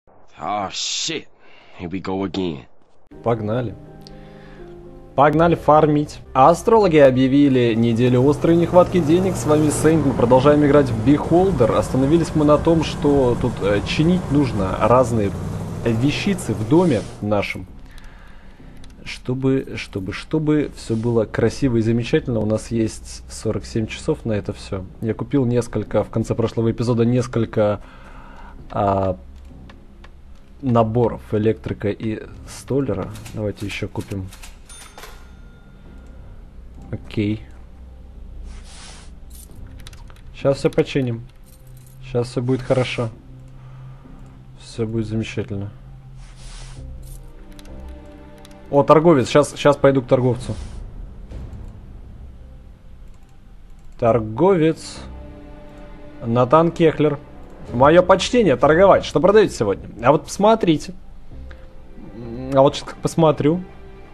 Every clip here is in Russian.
Oh shit. Here we go again. Погнали. Погнали фармить. Астрологи объявили неделю острой нехватки денег. С вами Сейнт. Мы продолжаем играть в Beholder. Остановились мы на том, что тут чинить нужно разные вещицы в доме нашем. Чтобы все было красиво и замечательно. У нас есть 47 часов на это все. Я купил в конце прошлого эпизода несколько наборов электрика и столера. Давайте еще купим. Окей. Сейчас все починим. Сейчас все будет хорошо. Все будет замечательно. О, торговец. Сейчас пойду к торговцу. Торговец. Натан Кехлер. Мое почтение торговать. Что продаете сегодня? А вот посмотрите. А вот сейчас как посмотрю.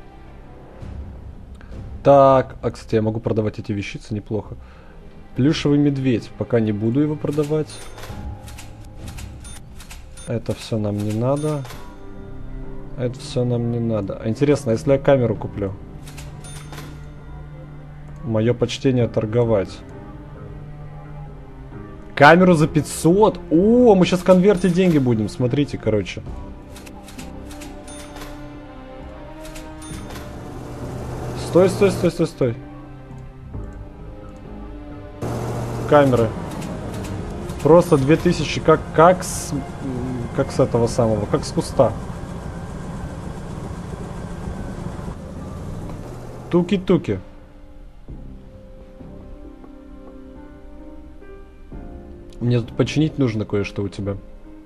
Так, кстати, я могу продавать эти вещицы неплохо. Плюшевый медведь. Пока не буду его продавать. Это все нам не надо. Это все нам не надо. А интересно, если я камеру куплю? Мое почтение торговать. Камеру за 500? О, мы сейчас конвертить деньги будем. Смотрите, короче. Стой. Камеры. Просто 2000. Как с этого самого. Как с куста. Туки-туки. Мне тут починить нужно кое-что у тебя.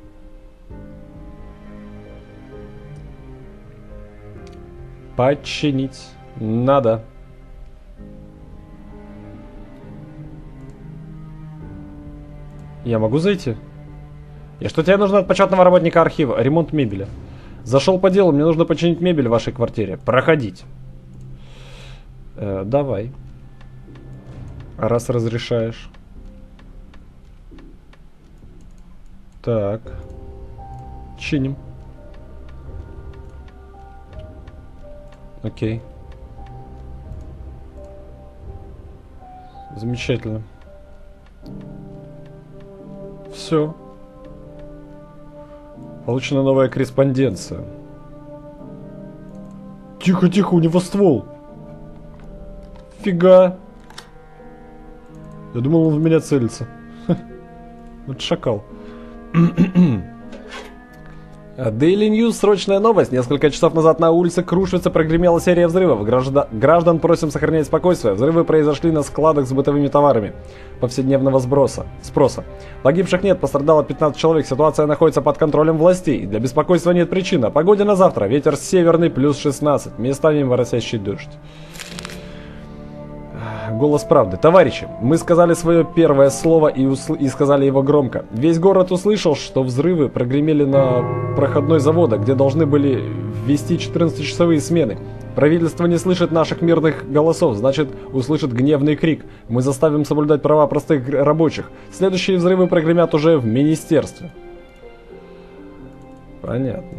Починить надо. Я могу зайти? И что тебе нужно от почетного работника архива? Ремонт мебели. Зашел по делу, мне нужно починить мебель в вашей квартире. Проходить. Давай. Раз разрешаешь. Так. Чиним. Окей. Замечательно. Все. Получена новая корреспонденция. Тихо, у него ствол. Фига. Я думал, он в меня целится. Вот шакал. Daily News, срочная новость. Несколько часов назад на улице Крушвица прогремела серия взрывов. Граждан просим сохранять спокойствие. Взрывы произошли на складах с бытовыми товарами повседневного спроса. Погибших нет, пострадало 15 человек. Ситуация находится под контролем властей. Для беспокойства нет причин. О погоде на завтра. Ветер северный плюс 16. Местами моросящий дождь. Голос правды. Товарищи, мы сказали свое первое слово и сказали его громко. Весь город услышал, что взрывы прогремели на проходной завода, где должны были ввести 14-часовые смены. Правительство не слышит наших мирных голосов, значит, услышит гневный крик. Мы заставим соблюдать права простых рабочих. Следующие взрывы прогремят уже в министерстве. Понятно.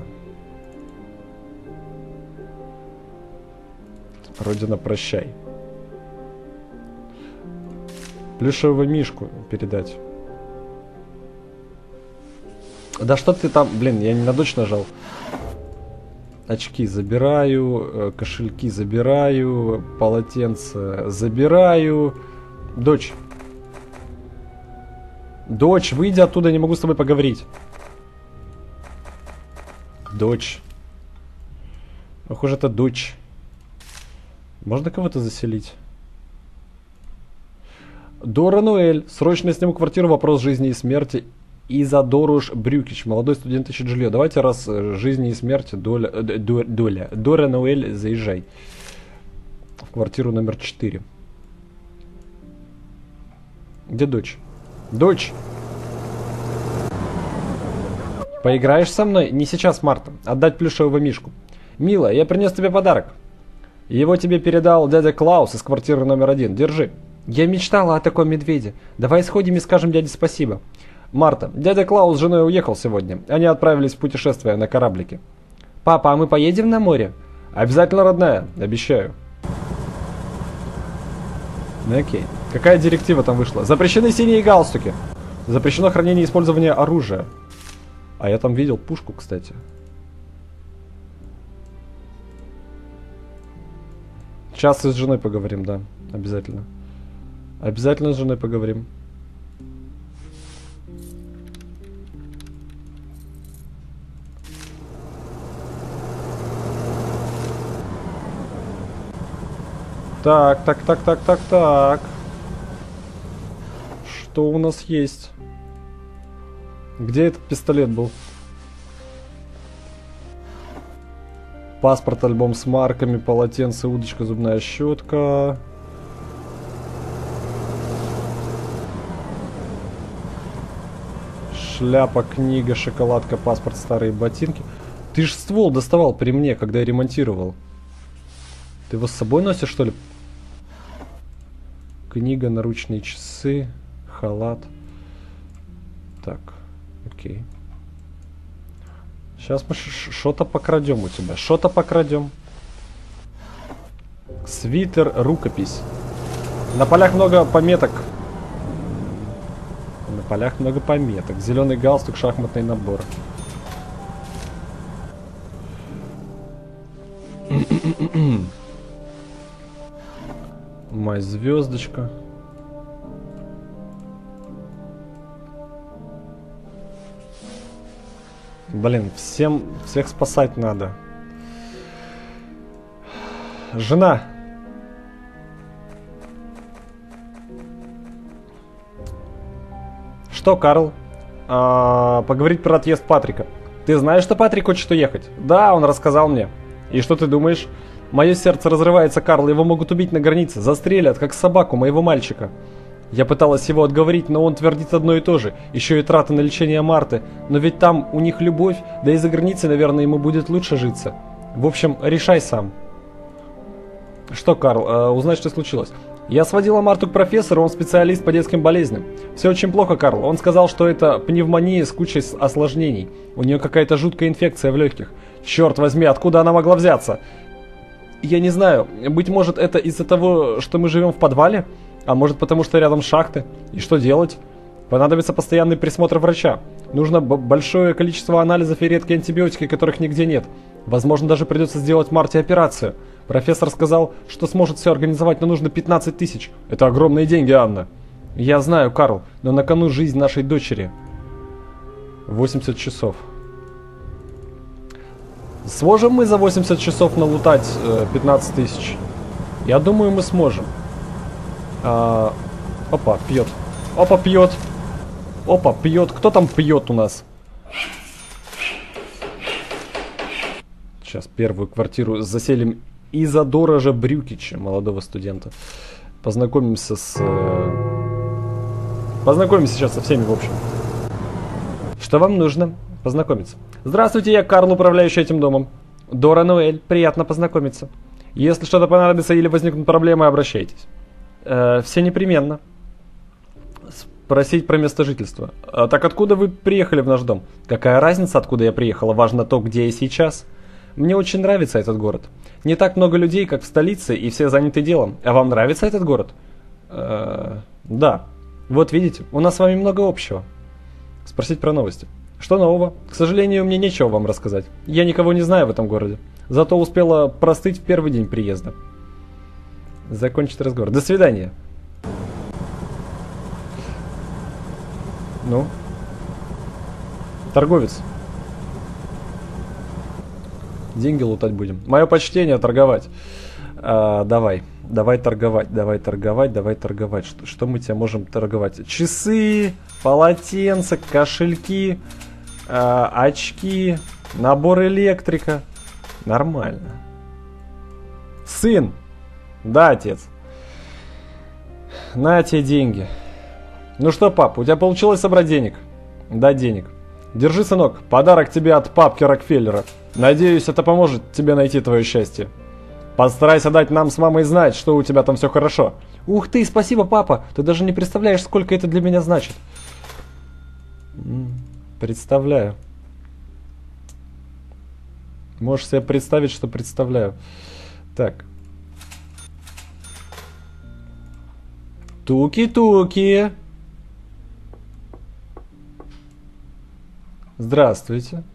Родина, прощай. Плюшевого мишку передать. Да что ты там... Блин, я не на дочь нажал. Очки забираю. Кошельки забираю. Полотенце забираю. Дочь. Дочь, выйди оттуда, не могу с тобой поговорить. Дочь. Похоже, это дочь. Можно кого-то заселить? Дора Нуэль. Срочно сниму квартиру. Вопрос жизни и смерти. Изадоруш Брюкич. Молодой студент ищет жилье. Давайте, раз жизни и смерти, доля. Дора Нуэль, заезжай. В квартиру номер 4. Где дочь? Дочь! Поиграешь со мной? Не сейчас, Марта. Отдать плюшевого мишку. Милая, я принес тебе подарок. Его тебе передал дядя Клаус из квартиры номер 1. Держи. Я мечтала о таком медведе. Давай сходим и скажем дяде спасибо. Марта, дядя Клаус с женой уехал сегодня. Они отправились в путешествие на кораблике. Папа, а мы поедем на море? Обязательно, родная, обещаю. Ну окей. Какая директива там вышла? Запрещены синие галстуки. Запрещено хранение и использование оружия. А я там видел пушку, кстати. Сейчас и с женой поговорим, да. Обязательно. Обязательно с женой поговорим. Так. Что у нас есть? Где этот пистолет был? Паспорт, альбом с марками, полотенце, удочка, зубная щетка. Шляпа, книга, шоколадка, паспорт, старые ботинки. Ты ж ствол доставал при мне, когда я ремонтировал. Ты его с собой носишь, что ли? Книга, наручные часы, халат. Так, окей. Сейчас мы что-то покрадем у тебя. Что-то покрадем. Свитер, рукопись. На полях много пометок. На полях много пометок. Зеленый галстук, шахматный набор. Моя звездочка. Блин, всех спасать надо. Жена. Что, Карл? Поговорить про отъезд Патрика. Ты знаешь, что Патрик хочет уехать? Да, он рассказал мне. И что ты думаешь? Мое сердце разрывается, Карл. Его могут убить на границе. Застрелят, как собаку моего мальчика. Я пыталась его отговорить, но он твердит одно и то же. Еще и траты на лечение Марты. Но ведь там у них любовь, да и за границей, наверное, ему будет лучше житься. В общем, решай сам. Что, Карл, узнай, что случилось. Я сводила Марту к профессору, он специалист по детским болезням. Все очень плохо, Карл. Он сказал, что это пневмония с кучей осложнений. У нее какая-то жуткая инфекция в легких. Черт возьми, откуда она могла взяться? Я не знаю. Быть может, это из-за того, что мы живем в подвале? А может, потому что рядом шахты? И что делать? Понадобится постоянный присмотр врача. Нужно большое количество анализов и редкие антибиотики, которых нигде нет. Возможно, даже придется сделать Марте операцию. Профессор сказал, что сможет все организовать, но нужно 15 тысяч. Это огромные деньги, Анна. Я знаю, Карл, но на кону жизнь нашей дочери. 80 часов. Сможем мы за 80 часов налутать 15 тысяч? Я думаю, мы сможем. Опа, пьет. Опа, пьет. Опа, пьет. Кто там пьет у нас? Сейчас первую квартиру заселим Изодора Брюкича, молодого студента. Познакомимся сейчас со всеми, в общем. Что вам нужно? Познакомиться. Здравствуйте, я Карл, управляющий этим домом. Дора Ноэль, приятно познакомиться. Если что-то понадобится или возникнут проблемы, обращайтесь. Все непременно. Спросить про место жительства. Так откуда вы приехали в наш дом? Какая разница, откуда я приехала? Важно то, где я сейчас. Мне очень нравится этот город. Не так много людей, как в столице, и все заняты делом. А вам нравится этот город? Да. Вот видите, у нас с вами много общего. Спросить про новости. Что нового? К сожалению, мне нечего вам рассказать. Я никого не знаю в этом городе. Зато успела простыть в первый день приезда. Закончить разговор. До свидания. Ну? Торговец. Деньги лутать будем. Мое почтение, торговать. Давай торговать. Что мы тебе можем торговать? Часы, полотенца, кошельки, очки, набор электрика. Нормально. Сын. Да, отец. На тебе деньги. Ну что, пап, у тебя получилось собрать денег? Да, денег. Держи, сынок, подарок тебе от папки Рокфеллера. Надеюсь, это поможет тебе найти твое счастье. Постарайся дать нам с мамой знать, что у тебя там все хорошо. Ух ты, спасибо, папа. Ты даже не представляешь, сколько это для меня значит. Представляю. Можешь себе представить, что представляю. Так. Туки-туки. Здравствуйте.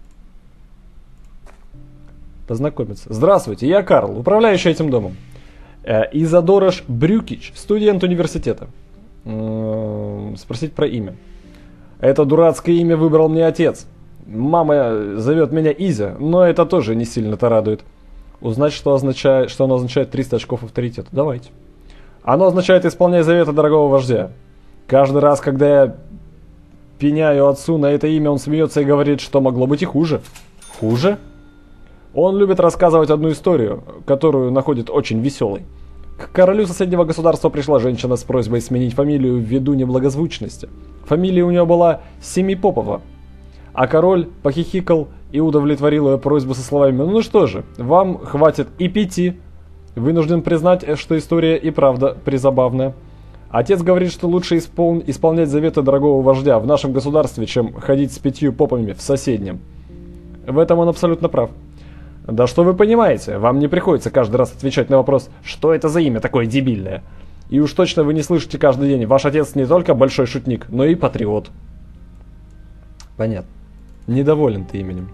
Познакомиться. Здравствуйте, я Карл, управляющий этим домом. Изадораш Брюкич, студент университета. Спросить про имя. Это дурацкое имя выбрал мне отец. Мама зовет меня Изя, но это тоже не сильно-то радует. Узнать, что оно означает 300 очков авторитета. Давайте. Оно означает «исполняй заветы дорогого вождя». Каждый раз, когда я пеняю отцу на это имя, он смеется и говорит, что могло быть и хуже. Хуже? Он любит рассказывать одну историю, которую находит очень веселой. К королю соседнего государства пришла женщина с просьбой сменить фамилию ввиду неблагозвучности. Фамилия у нее была Семипопова. А король похихикал и удовлетворил ее просьбу со словами: «Ну что же, вам хватит и 5. Вынужден признать, что история и правда призабавная. Отец говорит, что лучше исполнять заветы дорогого вождя в нашем государстве, чем ходить с 5 попами в соседнем». В этом он абсолютно прав. Да что вы понимаете, вам не приходится каждый раз отвечать на вопрос, что это за имя такое дебильное. И уж точно вы не слышите каждый день: ваш отец не только большой шутник, но и патриот. Понятно. Недоволен ты именем.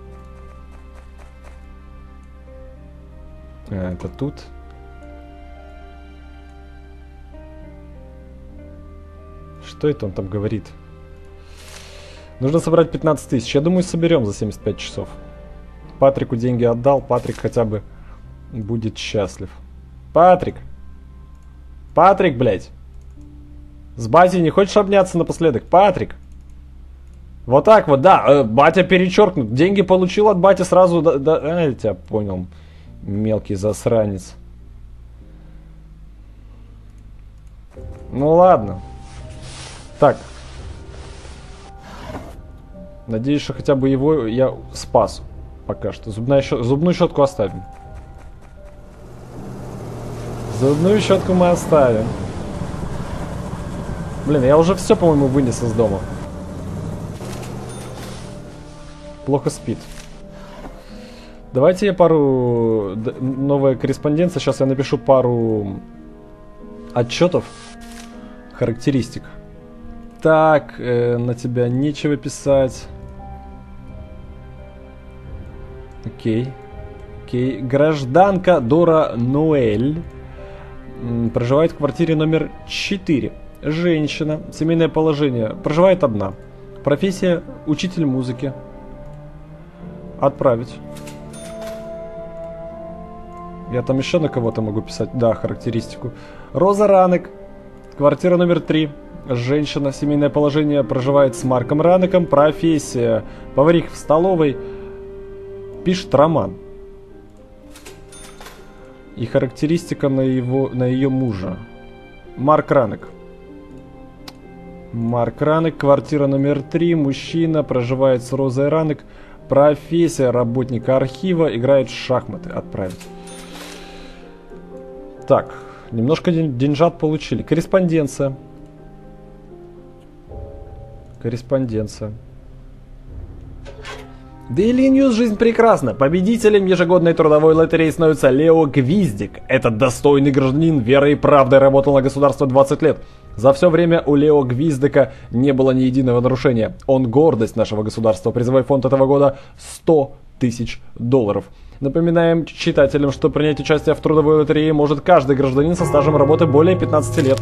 А, это тут. Что это он там говорит? Нужно собрать 15 тысяч. Я думаю, соберем за 75 часов. Патрику деньги отдал. Патрик хотя бы будет счастлив. Патрик! Патрик, блядь! С батей не хочешь обняться напоследок? Патрик! Вот так вот, да. Батя перечеркнут. Деньги получил от бати сразу. Я тебя понял. Мелкий засранец. Ну ладно. Так. Надеюсь, что хотя бы его я спас. Пока что. Зубную щетку оставим. Зубную щетку мы оставим. Блин, я уже все, по-моему, вынес из дома. Плохо спит. Давайте я пару... Новая корреспонденция. Сейчас я напишу пару отчетов. Характеристик. Так, на тебя нечего писать. Окей. Окей. Гражданка Дора Ноэль. Проживает в квартире номер 4. Женщина. Семейное положение. Проживает одна. Профессия учитель музыки. Отправить. Я там еще на кого-то могу писать. Да, характеристику. Роза Ранек. Квартира номер 3. Женщина. Семейное положение. Проживает с Марком Ранеком. Профессия поварих в столовой. Пишет роман. И характеристика на ее мужа. Марк Ранек. Марк Ранек. Квартира номер 3. Мужчина. Проживает с Розой Ранек. Профессия работника архива. Играет в шахматы. Отправить. Так. Немножко деньжат получили. Корреспонденция. Корреспонденция. Daily News. Жизнь прекрасна. Победителем ежегодной трудовой лотереи становится Лео Гвиздик. Этот достойный гражданин верой и правдой работал на государство 20 лет. За все время у Лео Гвиздика не было ни единого нарушения. Он гордость нашего государства. Призовой фонд этого года $100 тысяч. Напоминаем читателям, что принять участие в трудовой лотерее может каждый гражданин со стажем работы более 15 лет.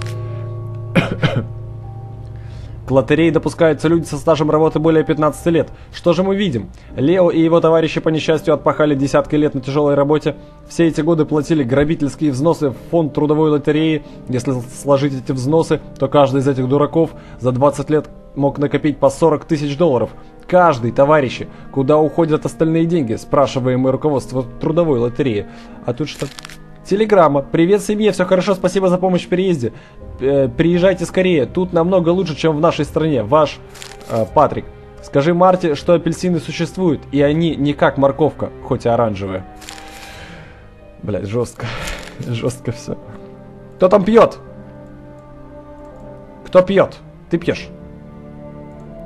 К лотерее допускаются люди со стажем работы более 15 лет. Что же мы видим? Лео и его товарищи по несчастью отпахали десятки лет на тяжелой работе. Все эти годы платили грабительские взносы в фонд трудовой лотереи. Если сложить эти взносы, то каждый из этих дураков за 20 лет мог накопить по $40 тысяч. Каждый, товарищи, куда уходят остальные деньги? Спрашиваем мы руководство трудовой лотереи. А тут что? Телеграмма. Привет семье, все хорошо, спасибо за помощь в переезде. Приезжайте скорее, тут намного лучше, чем в нашей стране. Ваш Патрик. Скажи Марте, что апельсины существуют, и они не как морковка, хоть и оранжевые. Блять, жестко. Жестко все. Кто там пьет? Кто пьет? Ты пьешь.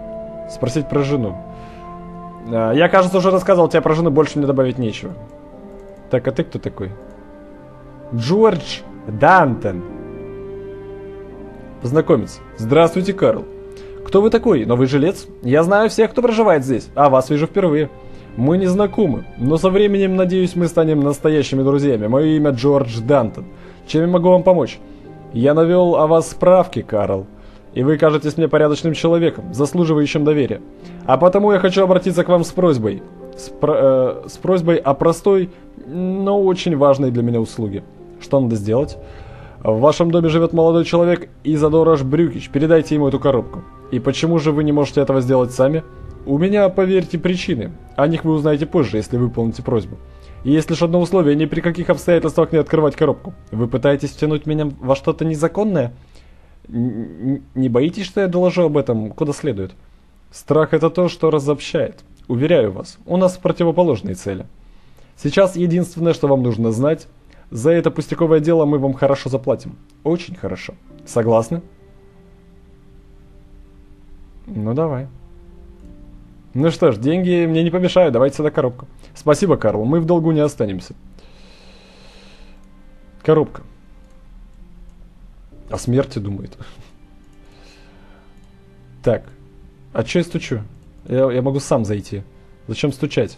Спросить про жену. Я, кажется, уже рассказывал тебе про жену, больше мне добавить нечего. Так, а ты кто такой? Джордж Дантон. Познакомиться. Здравствуйте, Карл. Кто вы такой? Новый жилец? Я знаю всех, кто проживает здесь, а вас вижу впервые. Мы не знакомы, но со временем, надеюсь, мы станем настоящими друзьями. Мое имя Джордж Дантон. Чем я могу вам помочь? Я навел о вас справки, Карл. И вы кажетесь мне порядочным человеком, заслуживающим доверия. А потому я хочу обратиться к вам с просьбой. С просьбой о простой, но очень важной для меня услуге. Что надо сделать? В вашем доме живет молодой человек Изадораш Брюкич. Передайте ему эту коробку. И почему же вы не можете этого сделать сами? У меня, поверьте, причины. О них вы узнаете позже, если выполните просьбу. И есть лишь одно условие: ни при каких обстоятельствах не открывать коробку. Вы пытаетесь втянуть меня во что-то незаконное? Не боитесь, что я доложу об этом куда следует? Страх — это то, что разобщает. Уверяю вас, у нас противоположные цели. Сейчас единственное, что вам нужно знать: за это пустяковое дело мы вам хорошо заплатим. Очень хорошо. Согласны? Ну давай. Ну что ж, деньги мне не помешают, давайте сюда коробку. Спасибо, Карл, мы в долгу не останемся. Коробка. О смерти думает. Так. А че я стучу? Я могу сам зайти. Зачем стучать?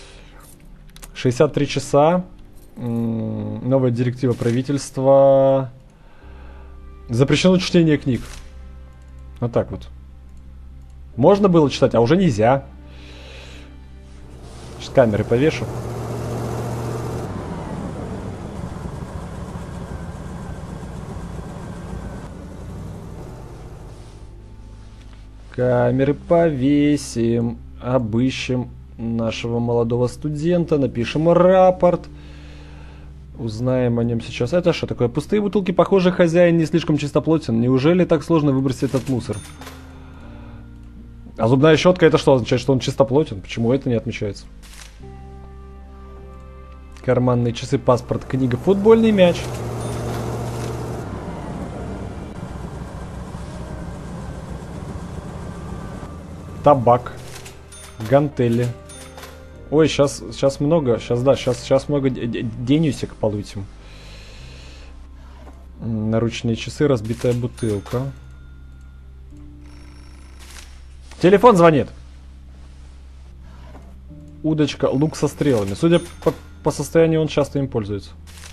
63 часа. Новая директива правительства. Запрещено чтение книг. Вот так вот. Можно было читать, а уже нельзя. Сейчас камеры повешу. Камеры повесим. Обыщем нашего молодого студента. Напишем рапорт. Узнаем о нем сейчас. Это что такое? Пустые бутылки. Похоже, хозяин не слишком чистоплотен. Неужели так сложно выбросить этот мусор? А зубная щетка — это что означает? Что он чистоплотен? Почему это не отмечается? Карманные часы, паспорт, книга, футбольный мяч. Табак. Гантели. Ой, сейчас много. Сейчас много денюсек получим. Наручные часы, разбитая бутылка. Телефон звонит. Удочка, лук со стрелами. Судя по состоянию, он часто им пользуется.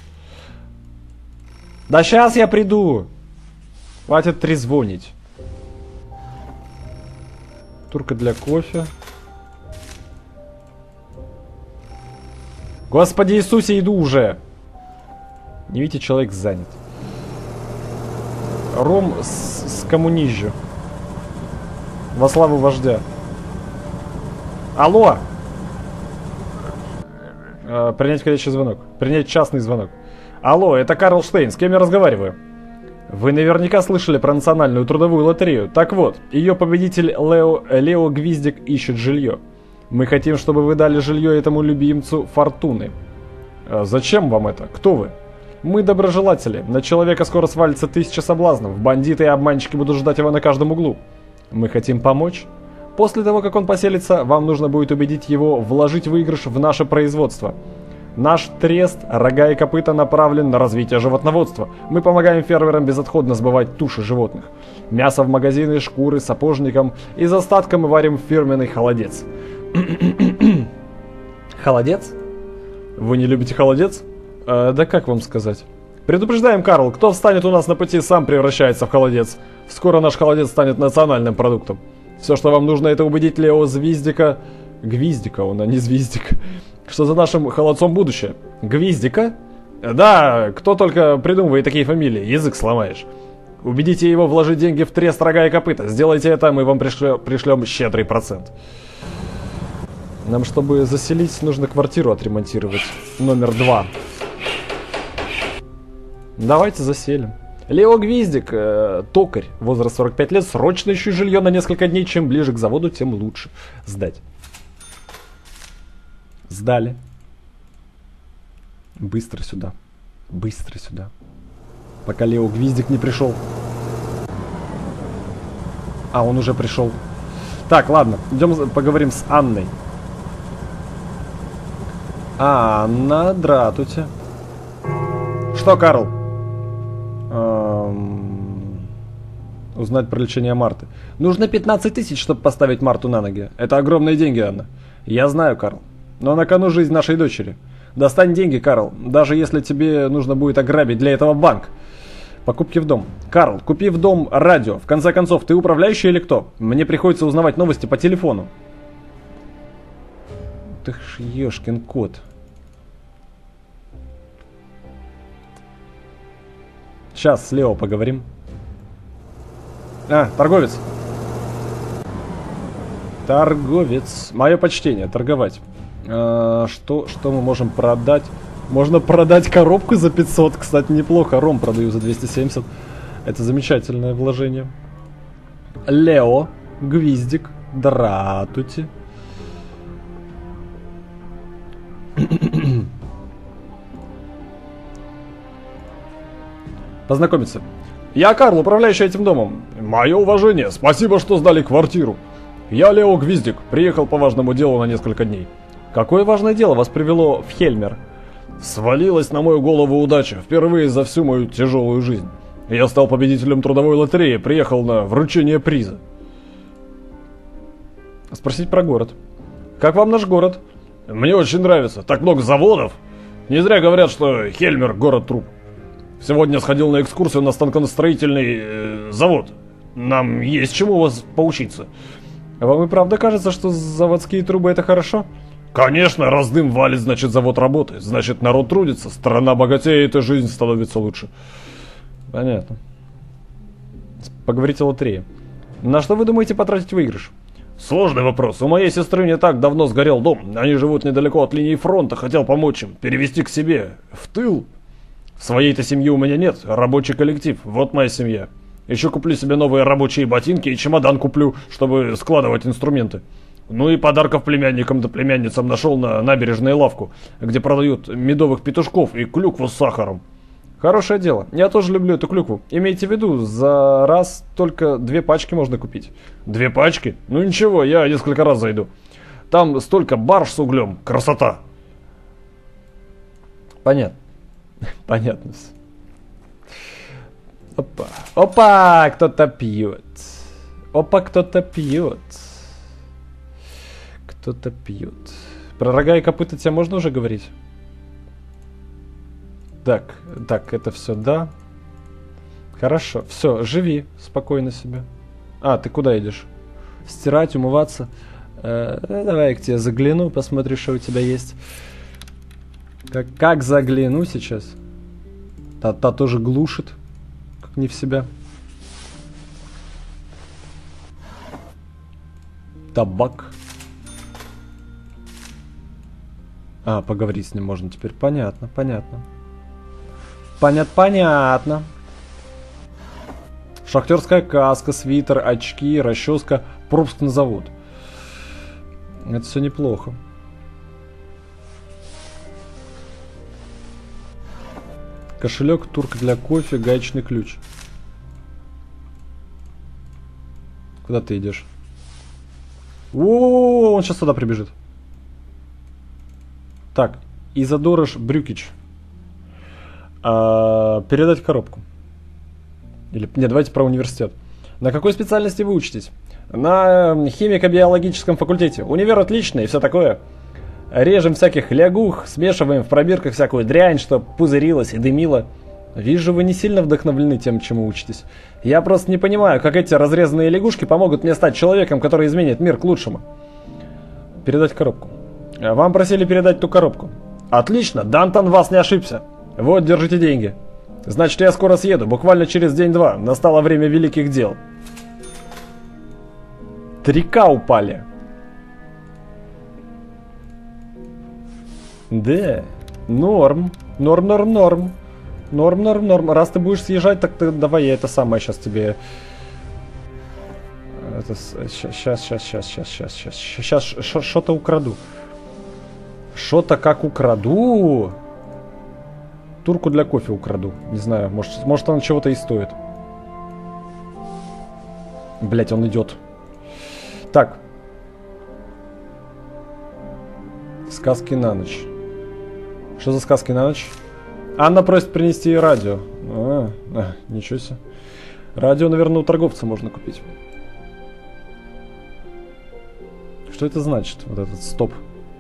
Да сейчас я приду. Хватит трезвонить. Турка для кофе. Господи Иисусе, иду уже. Не видите, человек занят. Ром с коммунизью. Во славу вождя. Алло! Принять входящий звонок. Принять частный звонок. Алло, это Карл Штейн, с кем я разговариваю? Вы наверняка слышали про национальную трудовую лотерею. Так вот, ее победитель Лео Гвиздик ищет жилье. Мы хотим, чтобы вы дали жилье этому любимцу Фортуны. Зачем вам это? Кто вы? Мы доброжелатели. На человека скоро свалится 1000 соблазнов. Бандиты и обманщики будут ждать его на каждом углу. Мы хотим помочь. После того, как он поселится, вам нужно будет убедить его вложить выигрыш в наше производство. Наш трест «Рога и копыта» направлен на развитие животноводства. Мы помогаем фермерам безотходно сбывать туши животных. Мясо в магазины, шкуры, сапожникам. Из остатка мы варим фирменный холодец. Холодец? Вы не любите холодец? Да как вам сказать? Предупреждаем, Карл, кто встанет у нас на пути, сам превращается в холодец. Скоро наш холодец станет национальным продуктом. Все, что вам нужно, это убедить Лео Звиздика... Гвиздика он, а не Звиздик. Что за нашим холодцом будущее. Гвиздика? Да, кто только придумывает такие фамилии, язык сломаешь. Убедите его вложить деньги в трест «Рога и копыта». Сделайте это, мы вам пришлем щедрый процент. Нам, чтобы заселить, нужно квартиру отремонтировать. Номер 2. Давайте заселим. Лео Гвиздик, токарь, возраст 45 лет, срочно ищу жилье на несколько дней. Чем ближе к заводу, тем лучше сдать. Сдали. Быстро сюда. Быстро сюда. Пока Лео Гвиздик не пришел. А, он уже пришел. Так, ладно, идем поговорим с Анной. Анна, здравствуйте. Что, Карл? Узнать про лечение Марты. Нужно 15 тысяч, чтобы поставить Марту на ноги. Это огромные деньги, Анна. Я знаю, Карл. Но на кону жизнь нашей дочери. Достань деньги, Карл. Даже если тебе нужно будет ограбить для этого банк. Покупки в дом. Карл, купи в дом радио. В конце концов, ты управляющий или кто? Мне приходится узнавать новости по телефону. Ты ж ёшкин кот. Сейчас с Лео поговорим. Торговец. Торговец. Мое почтение, торговать. Что мы можем продать? Можно продать коробку за 500. Кстати, неплохо. Ром продаю за 270. Это замечательное вложение. Лео. Гвиздик. Здравствуйте. Познакомиться. Я Карл, управляющий этим домом. Мое уважение. Спасибо, что сдали квартиру. Я Лео Гвиздик. Приехал по важному делу на несколько дней. Какое важное дело вас привело в Хельмер? Свалилась на мою голову удача. Впервые за всю мою тяжелую жизнь. Я стал победителем трудовой лотереи. Приехал на вручение приза. Спросить про город. Как вам наш город? Мне очень нравится. Так много заводов. Не зря говорят, что Хельмер город труп. Сегодня сходил на экскурсию на станкостроительный завод. Нам есть чему у вас поучиться. Вам и правда кажется, что заводские трубы это хорошо? Конечно, раз дым валит, значит завод работает. Значит народ трудится, страна богатеет и жизнь становится лучше. Понятно. Поговорите о лотерее. На что вы думаете потратить выигрыш? Сложный вопрос. У моей сестры не так давно сгорел дом. Они живут недалеко от линии фронта. Хотел помочь им. Перевести к себе. В тыл. Своей-то семьи у меня нет. Рабочий коллектив. Вот моя семья. Еще куплю себе новые рабочие ботинки и чемодан куплю, чтобы складывать инструменты. Ну и подарков племянникам да племянницам нашел на набережной лавку, где продают медовых петушков и клюкву с сахаром. Хорошее дело. Я тоже люблю эту клюкву. Имейте в виду, за раз только 2 пачки можно купить. 2 пачки? Ну ничего, я несколько раз зайду. Там столько барж с углем. Красота. Понятно. Понятно. Опа. Опа, кто-то пьет. Опа, кто-то пьет. Кто-то пьет. Про рога и копыта тебе можно уже говорить? Так, это все, да. Хорошо, все, живи спокойно себе. Ты куда идешь? Стирать, умываться. Давай я к тебе загляну, посмотрю, что у тебя есть. Как загляну сейчас? Та тоже глушит, как не в себя. Табак. Поговорить с ним можно теперь. Понятно. Понятно. Шахтерская каска, свитер, очки, расческа, пропуск на завод. Это все неплохо. Кошелек, турка для кофе, гаечный ключ. Куда ты идешь? О, он сейчас сюда прибежит. Так, Изодорож Брюкич. Передать коробку. Нет, давайте про университет. На какой специальности вы учитесь? На химико-биологическом факультете. Универ отличный и все такое. Режем всяких лягух, смешиваем в пробирках всякую дрянь, чтоб пузырилась и дымила. Вижу, вы не сильно вдохновлены тем, чему учитесь. Я просто не понимаю, как эти разрезанные лягушки помогут мне стать человеком, который изменит мир к лучшему. Передать коробку. Вам просили передать ту коробку. Отлично, Дантон вас не ошибся. Вот, держите деньги. Значит, я скоро съеду, буквально через день-два. Настало время великих дел. 3К упали. Да, норм. Норм. Раз ты будешь съезжать, так ты давай я это самое сейчас тебе... Сейчас что-то украду. Что-то как украду. Турку для кофе украду. Не знаю, может она чего-то и стоит. Блять, он идет. Так. Сказки на ночь. Что за сказки на ночь? Анна просит принести ей радио. Ничего себе. Радио, наверное, у торговца можно купить. Что это значит, вот этот стоп?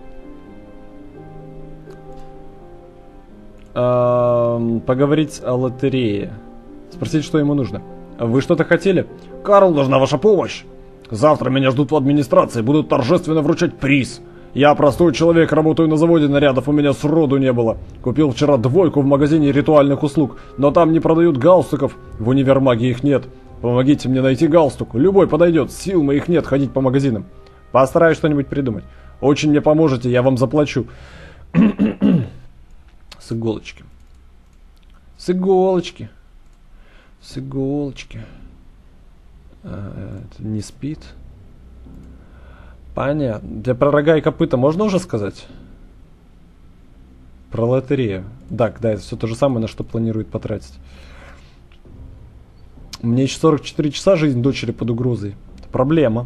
Поговорить о лотерее. Спросить, что ему нужно. Вы что-то хотели? Карл, нужна ваша помощь. Завтра меня ждут в администрации, будут торжественно вручать приз. Я простой человек, работаю на заводе нарядов, у меня сроду не было. Купил вчера 2 в магазине ритуальных услуг, но там не продают галстуков, в универмаге их нет. Помогите мне найти галстук, любой подойдет, сил моих нет ходить по магазинам. Постараюсь что-нибудь придумать. Очень мне поможете, я вам заплачу. С иголочки. С иголочки. С иголочки. Это не спит. Понятно. Про рога и копыта можно уже сказать? Про лотерею. Так, да, это все то же самое, на что планирует потратить. Мне еще 44 часа жизнь дочери под угрозой. Это проблема.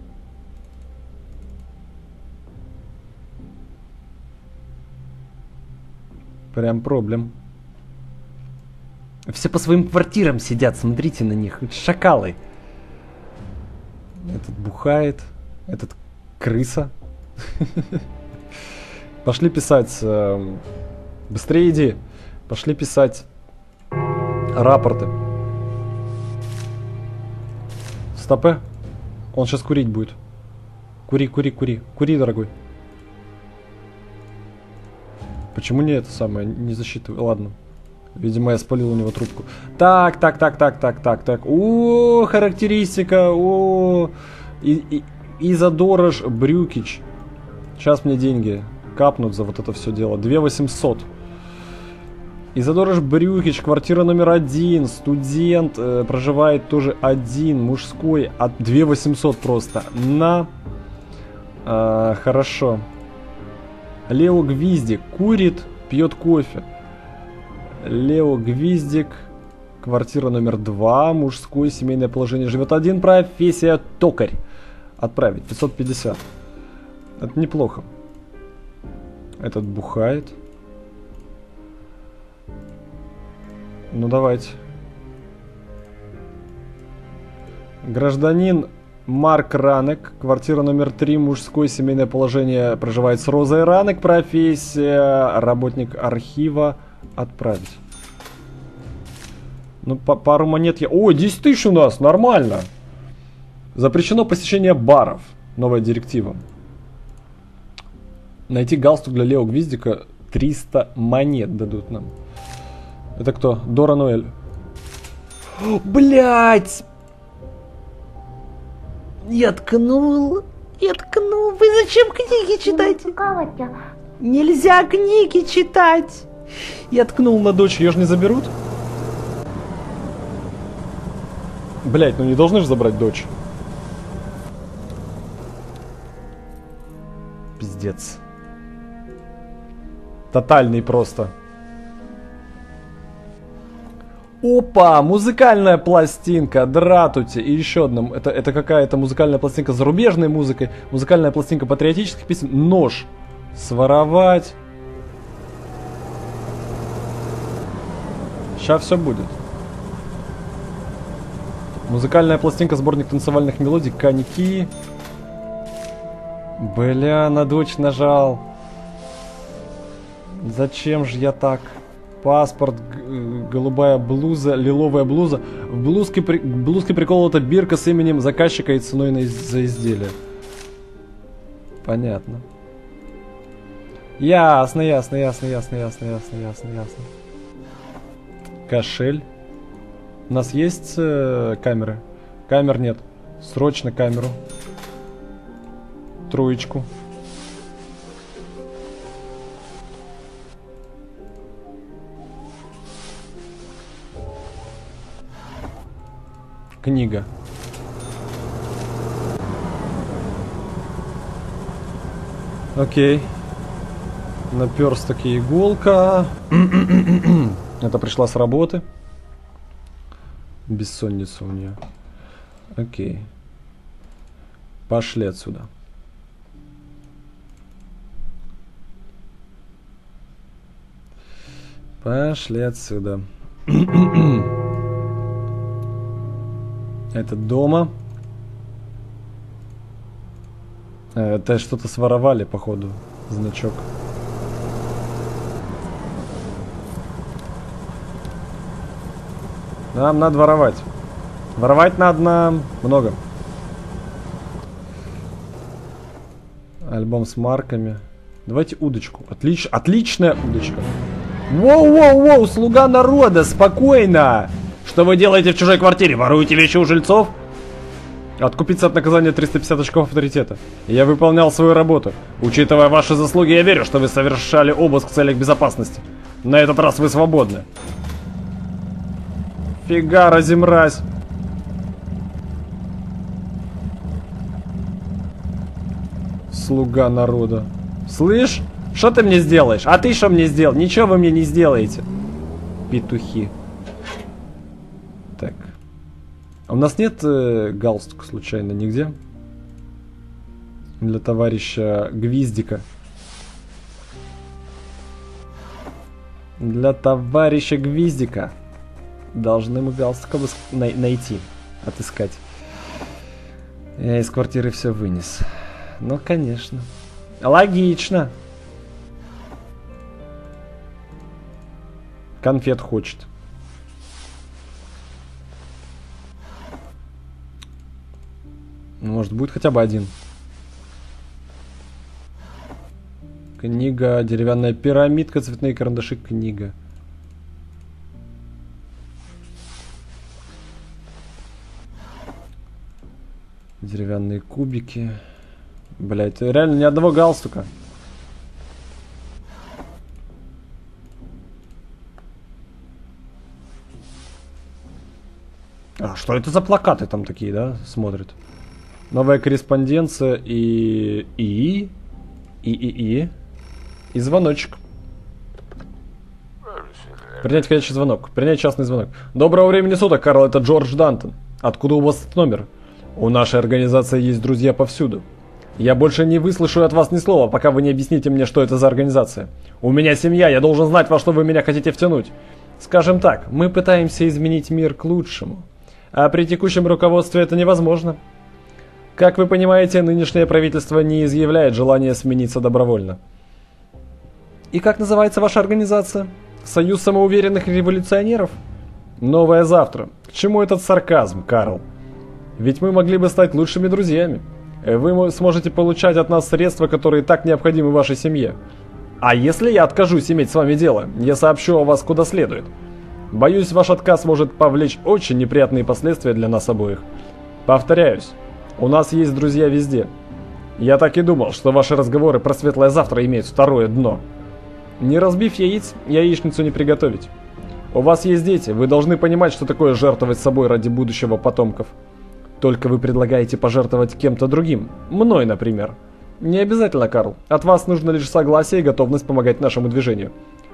Прям проблем. Все по своим квартирам сидят, смотрите на них. Шакалы. Этот бухает. Этот крыса. Пошли писать. Быстрее иди. Пошли писать рапорты. Стопе. Он сейчас курить будет. Кури, кури, кури. Кури, дорогой. Почему не это самое? Не засчитываю. Ладно. Видимо, я спалил у него трубку. Так. О, характеристика. О, Изадорож Брюкич. Сейчас мне деньги капнут за вот это все дело. 2800. Изадорож Брюкич, квартира номер 1. Студент, проживает тоже один, мужской. От 2800 просто. Хорошо. Лео Гвиздик курит, пьет кофе. Лео Гвиздик, квартира номер 2, мужское семейное положение, живет один, профессия токарь. Отправить 550. Это неплохо. Этот бухает. Ну давайте. Гражданин Марк Ранек, квартира номер 3, мужское семейное положение, проживает с Розой Ранек, профессия работник архива. Отправить. Ну, пару монет я... О, 10 тысяч у нас, нормально. Запрещено посещение баров. Новая директива. Найти галстук для Лео Гвиздика. 300 монет дадут нам. Это кто? Дора Ноэль. Блять! Я ткнул. Вы зачем книги читаете? Нельзя книги читать. Я ткнул на дочь, ее же не заберут? Блять, ну не должны же забрать дочь. Пиздец. Тотальный просто. Опа, музыкальная пластинка, Дратути. И еще одна, это какая-то музыкальная пластинка с зарубежной музыкой. Музыкальная пластинка патриотических песен. Нож. Своровать. Сейчас все будет. Музыкальная пластинка, сборник танцевальных мелодий, коньки. Бля, на дочь нажал. Зачем же я так? Паспорт, голубая блуза, лиловая блуза. В блузке приколота бирка с именем заказчика и ценой за изделие. Понятно. Ясно. Кошель. У нас есть камеры? Камер нет. Срочно камеру. Троечку. Книга. Окей. Наперсток и иголка. Это пришла с работы. Бессонница у нее. Окей. Пошли отсюда. Пошли отсюда. Это дома. Это что-то своровали, походу. Значок. Нам надо воровать. Воровать надо нам много. Альбом с марками. Давайте удочку. Отличная удочка. Воу-воу-воу, слуга народа, спокойно! Что вы делаете в чужой квартире? Воруете вещи у жильцов? Откупиться от наказания 350 очков авторитета. Я выполнял свою работу. Учитывая ваши заслуги, я верю, что вы совершали обыск в целях безопасности. На этот раз вы свободны. Фига, разимразь. Слуга народа. Слышь? Что ты мне сделаешь? А ты что мне сделал? Ничего вы мне не сделаете. Петухи. Так. А у нас нет галстука случайно нигде? Для товарища Гвиздика. Для товарища Гвиздика. Должны мы галстука найти. Отыскать. Я из квартиры все вынес. Ну, конечно. Логично. Конфет хочет. Может, будет хотя бы один. Книга, деревянная пирамидка, цветные карандаши, книга. Деревянные кубики. Блять, реально ни одного галстука. А что это за плакаты там такие, да, смотрят? Новая корреспонденция и звоночек. Принять входящий звонок. Принять частный звонок. Доброго времени суток, Карл, это Джордж Дантон. Откуда у вас этот номер? У нашей организации есть друзья повсюду. Я больше не выслушаю от вас ни слова, пока вы не объясните мне, что это за организация. У меня семья, я должен знать, во что вы меня хотите втянуть. Скажем так, мы пытаемся изменить мир к лучшему. А при текущем руководстве это невозможно. Как вы понимаете, нынешнее правительство не изъявляет желания смениться добровольно. И как называется ваша организация? Союз самоуверенных революционеров? Новое завтра. К чему этот сарказм, Карл? Ведь мы могли бы стать лучшими друзьями. Вы сможете получать от нас средства, которые так необходимы вашей семье. А если я откажусь иметь с вами дело, я сообщу о вас куда следует. Боюсь, ваш отказ может повлечь очень неприятные последствия для нас обоих. Повторяюсь, у нас есть друзья везде. Я так и думал, что ваши разговоры про светлое завтра имеют второе дно. Не разбив яиц, яичницу не приготовить. У вас есть дети, вы должны понимать, что такое жертвовать собой ради будущего потомков. Только вы предлагаете пожертвовать кем-то другим. Мной, например. Не обязательно, Карл. От вас нужно лишь согласие и готовность помогать нашему движению.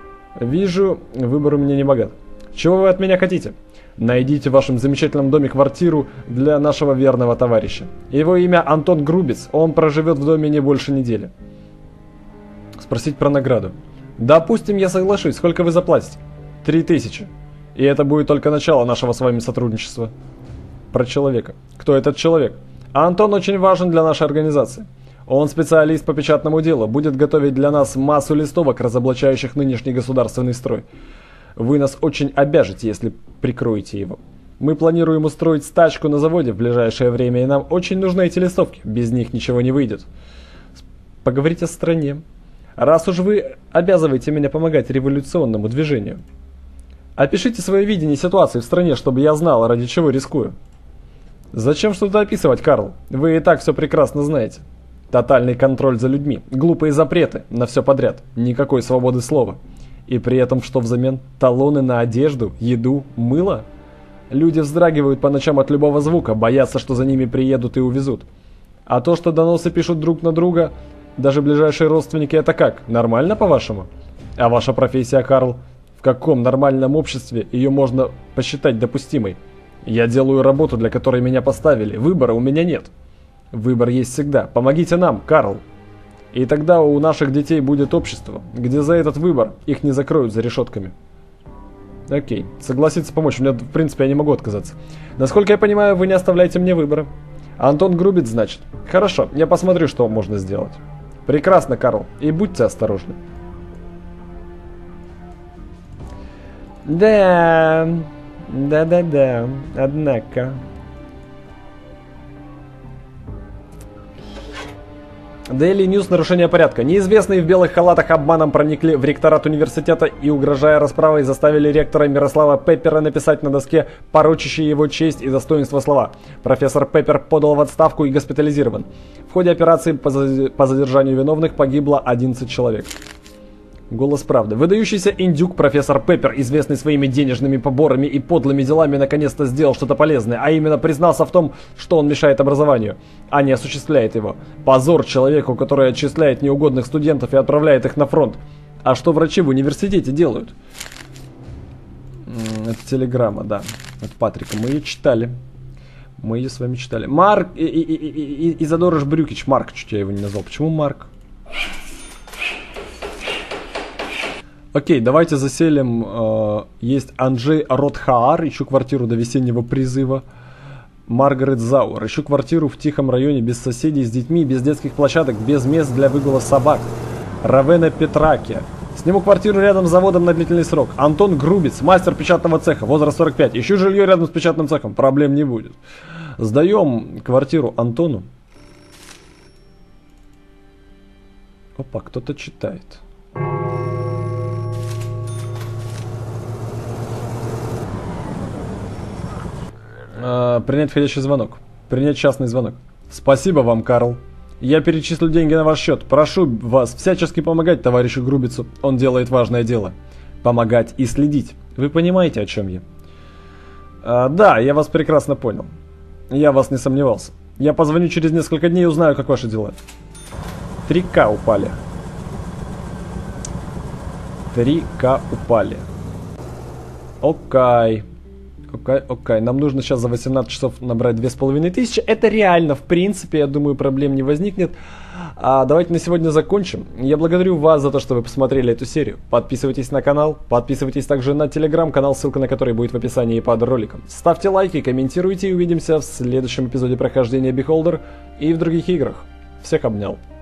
Вижу, выбор у меня не богат. Чего вы от меня хотите? Найдите в вашем замечательном доме квартиру для нашего верного товарища. Его имя Антон Грубец, он проживет в доме не больше недели. Спросить про награду. Допустим, я соглашусь. Сколько вы заплатите? 3000. И это будет только начало нашего с вами сотрудничества. Про человека. Кто этот человек? Антон очень важен для нашей организации. Он специалист по печатному делу, будет готовить для нас массу листовок, разоблачающих нынешний государственный строй. Вы нас очень обяжете, если прикроете его. Мы планируем устроить стачку на заводе в ближайшее время, и нам очень нужны эти листовки. Без них ничего не выйдет. Поговорите о стране. Раз уж вы обязываете меня помогать революционному движению, опишите свое видение ситуации в стране, чтобы я знал, ради чего рискую. Зачем что-то описывать, Карл? Вы и так все прекрасно знаете. Тотальный контроль за людьми, глупые запреты на все подряд, никакой свободы слова. И при этом что взамен? Талоны на одежду, еду, мыло? Люди вздрагивают по ночам от любого звука, боятся, что за ними приедут и увезут. А то, что доносы пишут друг на друга, даже ближайшие родственники, это как? Нормально, по-вашему? А ваша профессия, Карл? В каком нормальном обществе ее можно посчитать допустимой? Я делаю работу, для которой меня поставили, выбора у меня нет. Выбор есть всегда. Помогите нам, Карл. И тогда у наших детей будет общество, где за этот выбор их не закроют за решетками. Окей, согласиться помочь. У меня, в принципе, я не могу отказаться. Насколько я понимаю, вы не оставляете мне выбора. Антон грубит, значит. Хорошо, я посмотрю, что можно сделать. Прекрасно, Карл. И будьте осторожны. Да, однако... Daily News. Нарушение порядка. Неизвестные в белых халатах обманом проникли в ректорат университета и, угрожая расправой, заставили ректора Мирослава Пеппера написать на доске порочащие его честь и достоинство слова. Профессор Пеппер подал в отставку и госпитализирован. В ходе операции по задержанию виновных погибло 11 человек. Голос правды. Выдающийся индюк профессор Пеппер, известный своими денежными поборами и подлыми делами, наконец-то сделал что-то полезное, а именно признался в том, что он мешает образованию, а не осуществляет его. Позор человеку, который отчисляет неугодных студентов и отправляет их на фронт. А что врачи в университете делают? Это телеграмма, да, от Патрика. Мы ее читали. Мы ее с вами читали. Марк Изадорыш Брюкич. Марк, чуть я его не назвал. Почему Марк? Окей, давайте заселим. Есть Анджей Ротхаар, ищу квартиру до весеннего призыва. Маргарет Зауэр, ищу квартиру в тихом районе, без соседей, с детьми, без детских площадок, без мест для выгула собак. Равена Петраки. Сниму квартиру рядом с заводом на длительный срок. Антон Грубец, мастер печатного цеха, возраст 45. Ищу жилье рядом с печатным цехом, проблем не будет. Сдаем квартиру Антону. Опа, кто-то читает. Принять входящий звонок. Принять частный звонок. Спасибо вам, Карл. Я перечислю деньги на ваш счет. Прошу вас всячески помогать товарищу Грубицу. Он делает важное дело. Помогать и следить. Вы понимаете, о чем я? Да, я вас прекрасно понял. Я вас не сомневался. Я позвоню через несколько дней и узнаю, как ваши дела. 3К упали. 3К упали. Окей. Окей, нам нужно сейчас за 18 часов набрать 2500. Это реально, в принципе, я думаю, проблем не возникнет. Давайте на сегодня закончим. Я благодарю вас за то, что вы посмотрели эту серию. Подписывайтесь на канал, подписывайтесь также на телеграм-канал, ссылка на который будет в описании под роликом. Ставьте лайки, комментируйте и увидимся в следующем эпизоде прохождения Beholder и в других играх. Всех обнял.